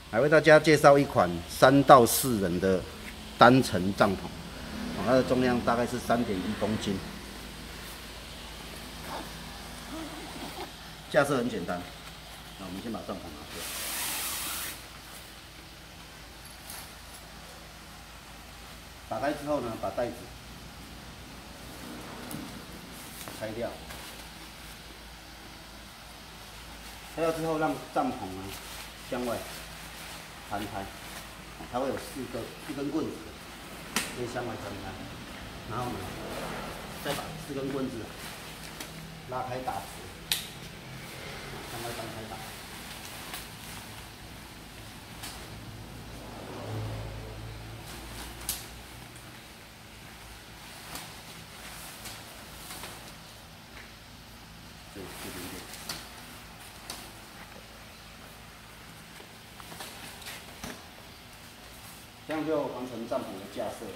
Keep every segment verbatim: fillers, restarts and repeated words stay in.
来为大家介绍一款三到四人的单层帐篷，它的重量大概是三点一公斤。架设很简单，那我们先把帐篷拿出来，打开之后呢，把袋子拆掉，拆掉之后让帐篷呢向外摊开，它会有四个四根棍子可以向外摊开，然后呢，再把四根棍子拉开打直，向外张开打。这这边点。这样就完成帐篷的架设。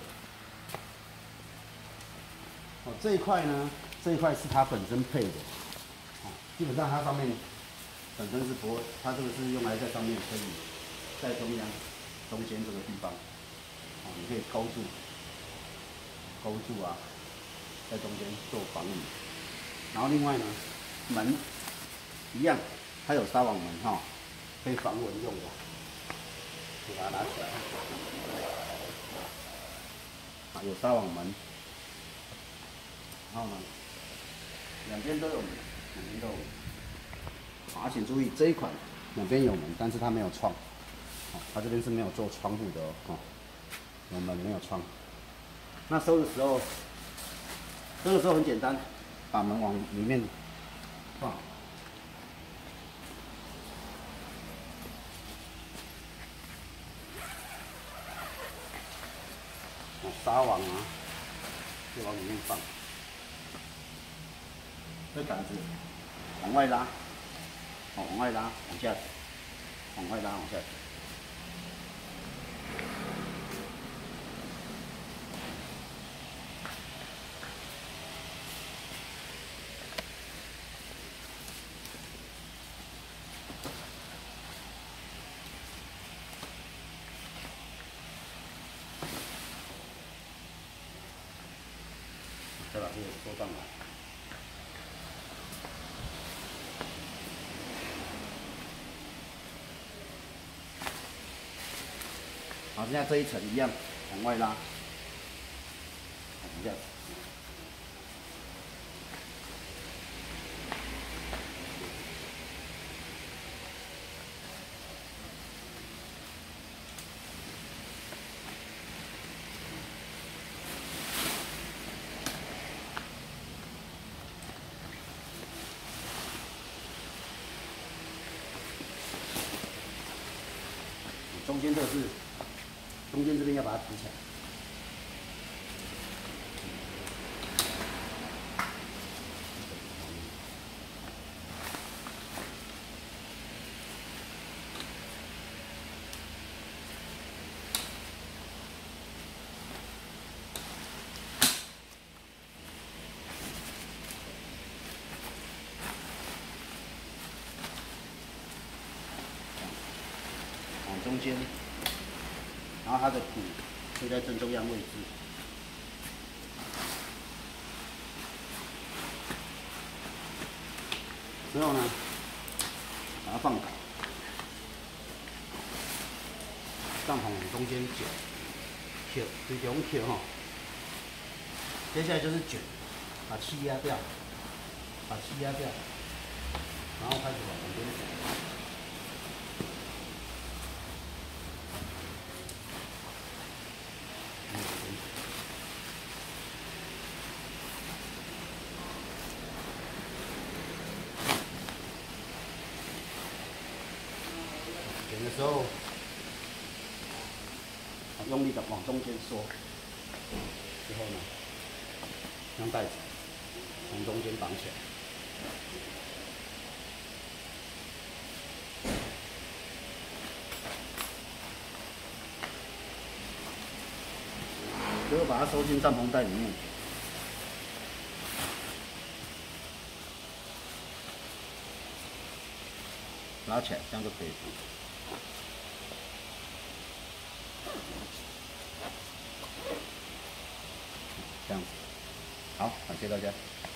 哦，这一块呢，这一块是它本身配的，哦，基本上它上面本身是不会，它这个是用来在上面可以在中央中间这个地方，哦，你可以勾住，勾住啊，在中间做防雨。然后另外呢，门一样，它有纱网门哈，可以防蚊用的。给它拿起来，啊，有纱网门，然后呢，两边都有门，两边都有门。啊，请注意这一款两边有门，但是它没有窗，哦，它这边是没有做窗户的哦，哦，有门没有窗。那收的时候，收的时候很简单，把门往里面放。纱网啊，就往里面放。这杆子往外拉，哦，往外拉，往下，往外拉，往下。再把这个收上来。好，现在这一层一样往外拉，往下。中间这个是，中间这边要把它提起来。往中间，然后它的鼓会在正中央位置。之后呢，把它放倒，帐篷往中间卷，卷，对中卷哈。接下来就是卷，把气压掉，把气压掉，然后开始往旁边卷。卷的时候，用力的往中间缩，之后呢，用带子从中间绑起来。最后把它收进帐篷袋里面。拉起来，这样就可以了。 这样子。好，感谢大家。